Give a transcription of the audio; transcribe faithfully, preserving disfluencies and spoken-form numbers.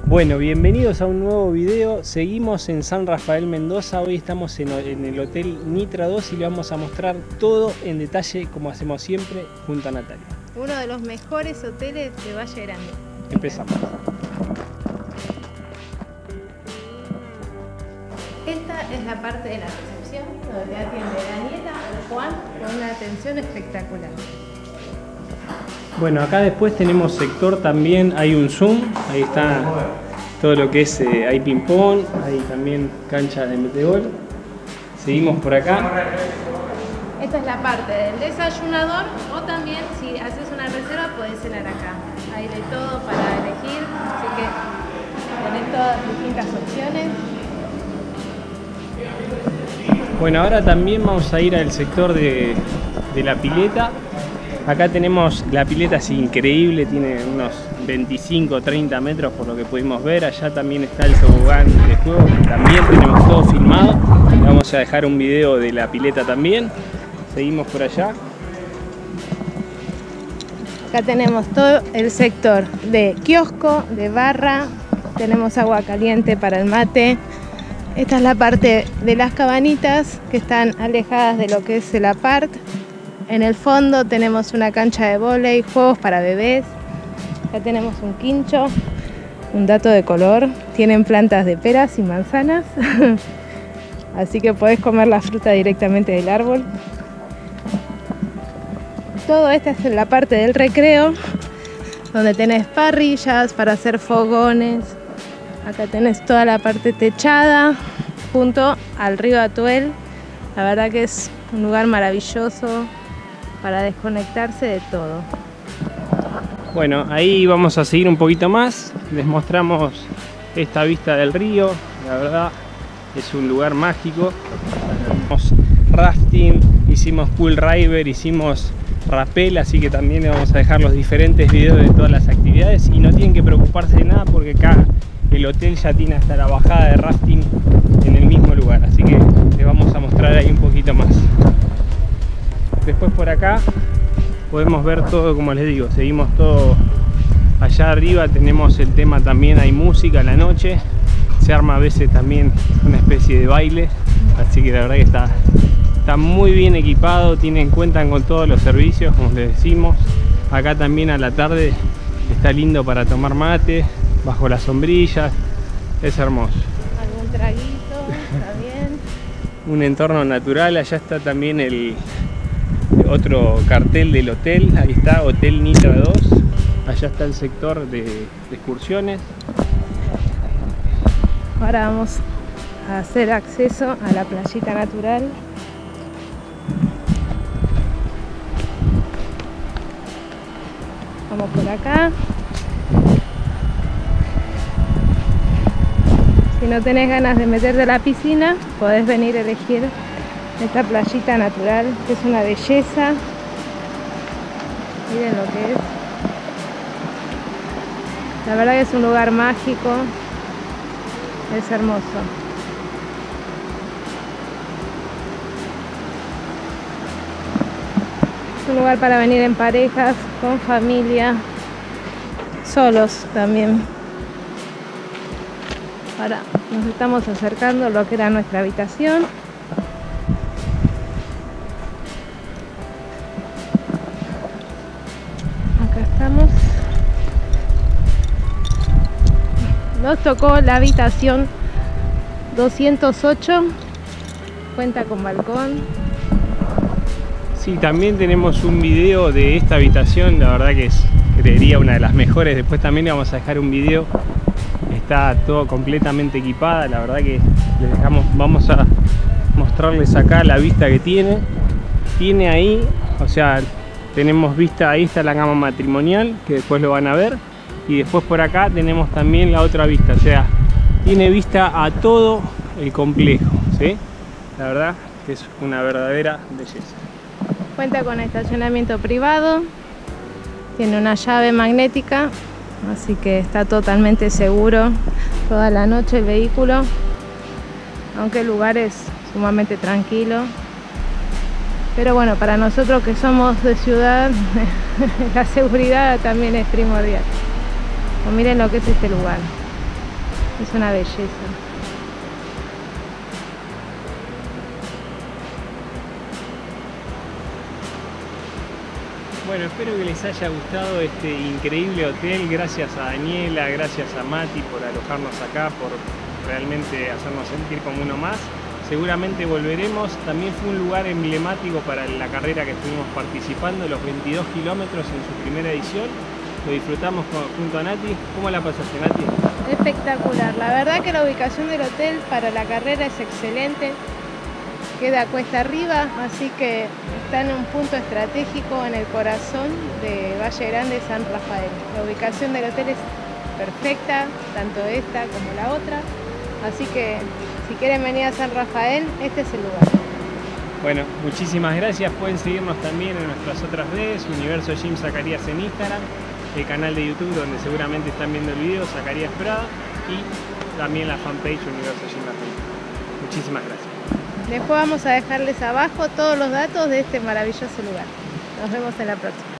Bueno, bienvenidos a un nuevo video. Seguimos en San Rafael, Mendoza. Hoy estamos en, en el Hotel Nitra dos y le vamos a mostrar todo en detalle, como hacemos siempre, junto a Natalia. Uno de los mejores hoteles de Valle Grande. Empezamos. Esta es la parte de la recepción, donde te atiende Daniela o Juan con una atención espectacular. Bueno, acá después tenemos sector también, hay un Zoom, ahí está todo lo que es, eh, hay ping pong, hay también cancha de metegol. Seguimos por acá. Esta es la parte del desayunador, o también si haces una reserva podés cenar acá. Hay de todo para elegir, así que tenés todas distintas opciones. Bueno, ahora también vamos a ir al sector de, de la pileta. Acá tenemos, la pileta es increíble, tiene unos veinticinco a treinta metros por lo que pudimos ver. Allá también está el tobogán de juego, que también tenemos todo filmado. Le vamos a dejar un video de la pileta también. Seguimos por allá. Acá tenemos todo el sector de kiosco, de barra, tenemos agua caliente para el mate. Esta es la parte de las cabanitas que están alejadas de lo que es el apart. En el fondo tenemos una cancha de vóley, juegos para bebés. Acá tenemos un quincho, un dato de color. Tienen plantas de peras y manzanas, así que podés comer la fruta directamente del árbol. Todo esto es en la parte del recreo, donde tenés parrillas para hacer fogones. Acá tenés toda la parte techada, junto al río Atuel. La verdad que es un lugar maravilloso para desconectarse de todo. Bueno, ahí vamos a seguir un poquito más. Les mostramos esta vista del río. La verdad es un lugar mágico. Hicimos rafting, hicimos pool river, hicimos rappel, así que también les vamos a dejar los diferentes videos de todas las actividades. Y no tienen que preocuparse de nada porque acá el hotel ya tiene hasta la bajada de rafting en el mismo lugar. Así que les vamos a mostrar ahí un poquito más. Después por acá podemos ver todo, como les digo, seguimos todo allá arriba. Tenemos el tema también, hay música a la noche, se arma a veces también una especie de baile, así que la verdad que está, está muy bien equipado, tienen, cuentan con todos los servicios, como les decimos. Acá también a la tarde está lindo para tomar mate, bajo las sombrillas, es hermoso. Algún traguito, está bien. Un entorno natural, allá está también el otro cartel del hotel, ahí está, Hotel Nitra dos. Allá está el sector de, de excursiones. Ahora vamos a hacer acceso a la playita natural. Vamos por acá. Si no tenés ganas de meterte a la piscina, podés venir a elegir esta playita natural, que es una belleza. Miren lo que es. La verdad que es un lugar mágico. Es hermoso. Es un lugar para venir en parejas, con familia, solos también. Ahora nos estamos acercando a lo que era nuestra habitación. Estamos. Nos tocó la habitación doscientos ocho, cuenta con balcón. Sí, también tenemos un video de esta habitación, la verdad que es, creería, una de las mejores. Después también le vamos a dejar un video, está todo completamente equipada, la verdad que les dejamos, vamos a mostrarles acá la vista que tiene. Tiene ahí, o sea, tenemos vista, ahí está la cama matrimonial, que después lo van a ver. Y después por acá tenemos también la otra vista, o sea, tiene vista a todo el complejo, ¿sí? La verdad que es una verdadera belleza. Cuenta con estacionamiento privado, tiene una llave magnética, así que está totalmente seguro toda la noche el vehículo, aunque el lugar es sumamente tranquilo. Pero bueno, para nosotros que somos de ciudad, la seguridad también es primordial. Pues miren lo que es este lugar. Es una belleza. Bueno, espero que les haya gustado este increíble hotel. Gracias a Daniela, gracias a Mati por alojarnos acá, por realmente hacernos sentir como uno más. Seguramente volveremos. También fue un lugar emblemático para la carrera que estuvimos participando, los veintidós kilómetros en su primera edición. Lo disfrutamos junto a Nati. ¿Cómo la pasaste, Nati? Espectacular. La verdad que la ubicación del hotel para la carrera es excelente. Queda cuesta arriba, así que está en un punto estratégico en el corazón de Valle Grande, San Rafael. La ubicación del hotel es perfecta, tanto esta como la otra. Así que si quieren venir a San Rafael, este es el lugar. Bueno, muchísimas gracias. Pueden seguirnos también en nuestras otras redes, Universo Gym Zacarías en Instagram, el canal de YouTube donde seguramente están viendo el video, Zacarías Prada, y también la fanpage Universo Gym Argentina. Muchísimas gracias. Después vamos a dejarles abajo todos los datos de este maravilloso lugar. Nos vemos en la próxima.